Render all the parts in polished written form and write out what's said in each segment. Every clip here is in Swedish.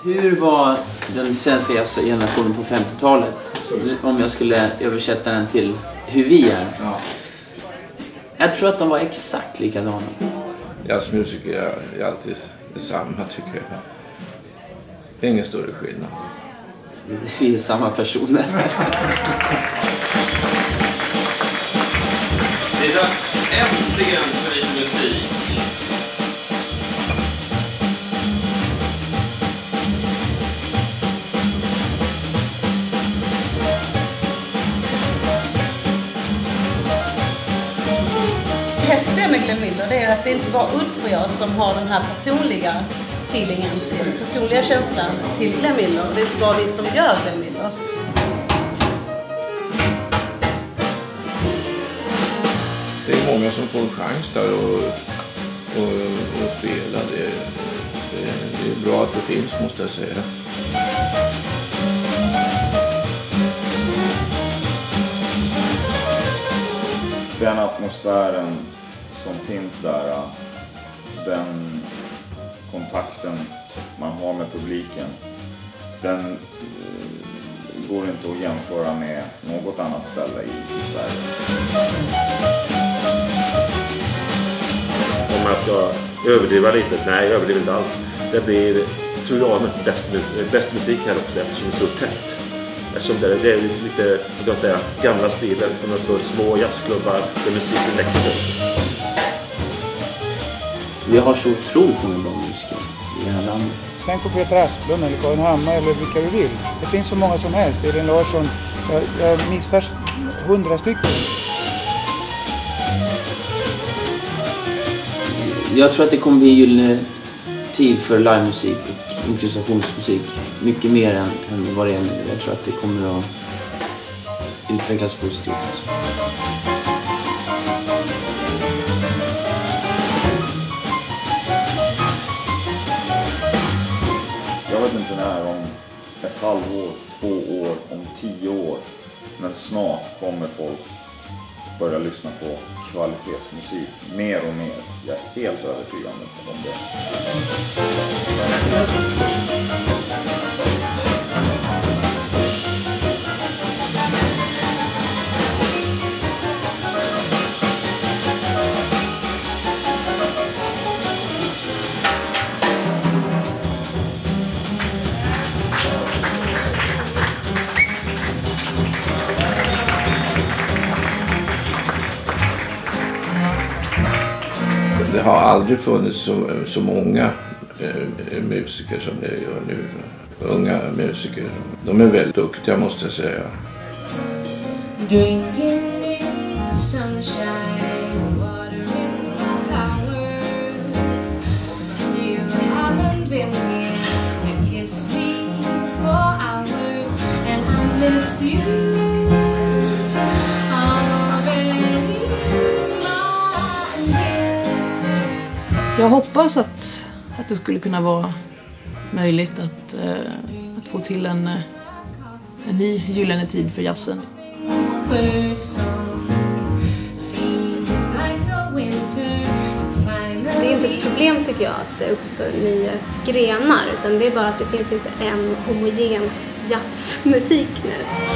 Hur var den svenska jazzgenerationen på 50-talet? Om jag skulle översätta den till hur vi är. Ja. Jag tror att de var exakt likadana. Jazzmusiker är alltid detsamma, tycker jag. Det är ingen större skillnad. Vi är samma personer. Det är dags äntligen för lite musik. Det häftiga med Glenn Miller är att det inte bara Ulf och jag som har den här personliga feelingen, den personliga känslan till Glenn Miller. Det är inte bara vi som gör Glenn Miller. Det är många som får en chans där och spela. Det är bra att det finns, måste jag säga. Den atmosfären som finns där, den kontakten man har med publiken, den går inte att jämföra med något annat ställe i Sverige. Om man ska överdriva lite, nej, jag överdriver inte alls. Det blir, tror jag, bäst musik här också, eftersom det är så tätt. Eftersom det är lite, vad kan säga, gamla stilar som är för små jazzklubbar där musiken växer. Vi har så otroligt många bra musiker i det här landet. Tänk på Peter Asplund eller Karin Hammar eller vilka du vill. Det finns så många som helst. Elin Larsson, jag missar 100 stycken. Jag tror att det kommer bli en gyllene tid för livemusik och improvisationsmusik. Mycket mer än vad det är nu. Jag tror att det kommer att utvecklas positivt. Jag vet inte när, om ett halvår, 2 år, om 10 år. Men snart kommer folk börja lyssna på kvalitetsmusik mer och mer. Jag är helt övertygad om det. Det har aldrig funnits så många musiker som det gör nu. Unga musiker. De är väldigt duktiga, måste jag säga. Jag hoppas att det skulle kunna vara möjligt att få till en ny gyllene tid för jazzen. Det är inte ett problem, tycker jag, att det uppstår nya grenar, utan det är bara att det finns inte en homogen jazzmusik nu.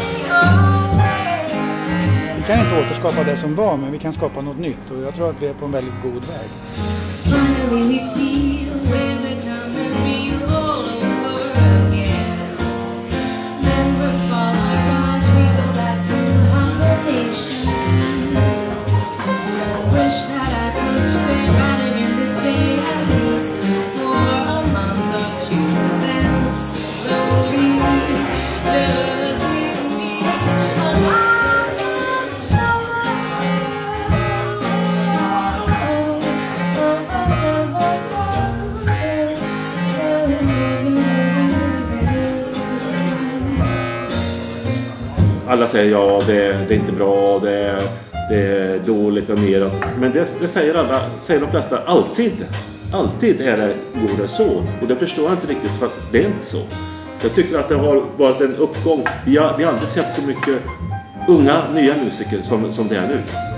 Vi kan inte återskapa det som var, men vi kan skapa något nytt, och jag tror att vi är på en väldigt god väg. Alla säger ja, det är inte bra, det är dåligt och neråt. Men det säger de flesta alltid. Alltid går det så. Och det förstår jag inte riktigt, för att det är inte så. Jag tycker att det har varit en uppgång. Vi har aldrig sett så mycket unga, nya musiker som det är nu.